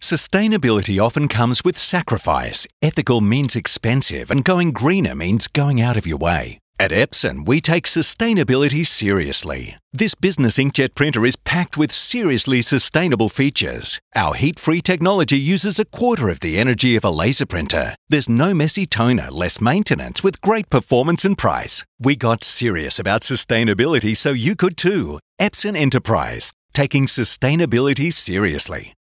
Sustainability often comes with sacrifice. Ethical means expensive, and going greener means going out of your way. At Epson, we take sustainability seriously. This business inkjet printer is packed with seriously sustainable features. Our heat-free technology uses 1/4 of the energy of a laser printer. There's no messy toner, less maintenance, with great performance and price. We got serious about sustainability so you could too. Epson Enterprise, taking sustainability seriously.